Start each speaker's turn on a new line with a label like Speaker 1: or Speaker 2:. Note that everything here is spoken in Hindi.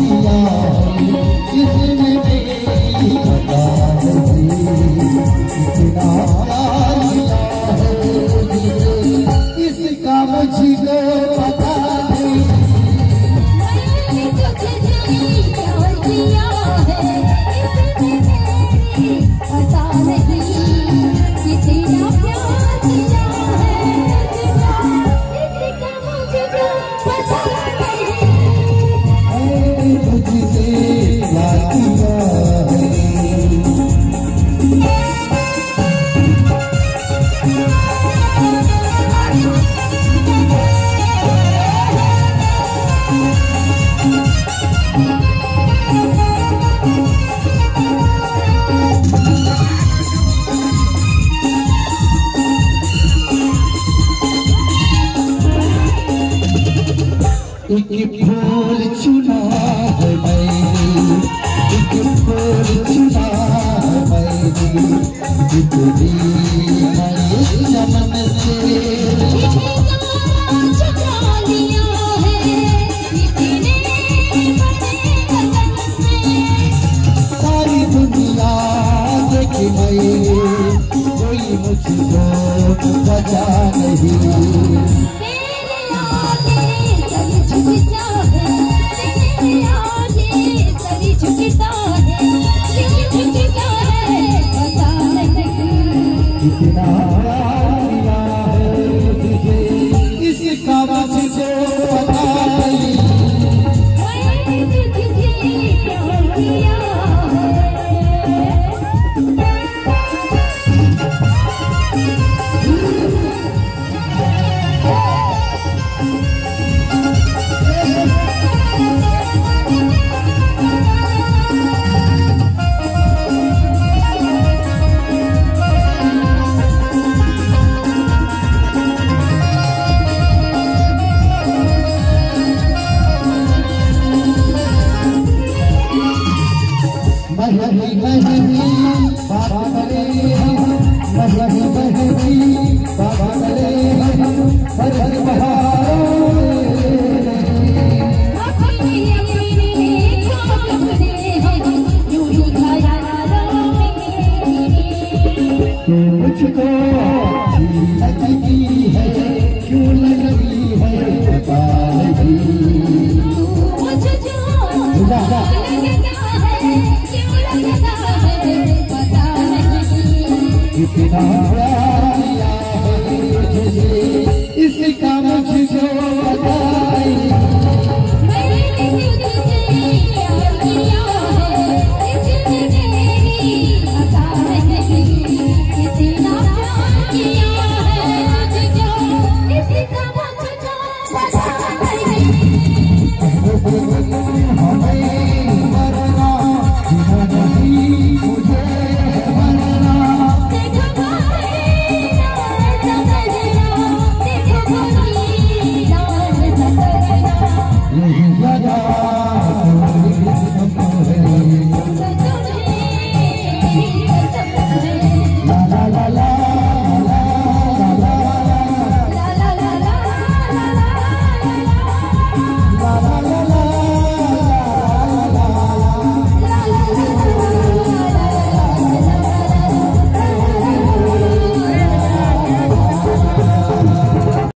Speaker 1: लिया जिसने मेरी पता नहीं कितना प्यार लिया है इसका मुझको पता नहीं मैंने तुझे प्यार किया है इसने पता नहीं कितना प्यार किया एक फूल चुना है मैंने एक फूल चुना है मैंने इतनी नई चमन से चुरा लिया है इतने सारी दुनिया देखी मैंने कोई मुझको बचा नहीं कितना लिया है तुझे इसका मुझको पता नहीं मैंने तुझे प्यार किया मुझको लगती है क्यों लगती है पता नहीं मुझको लगता है क्यों लगता है पता नहीं कितना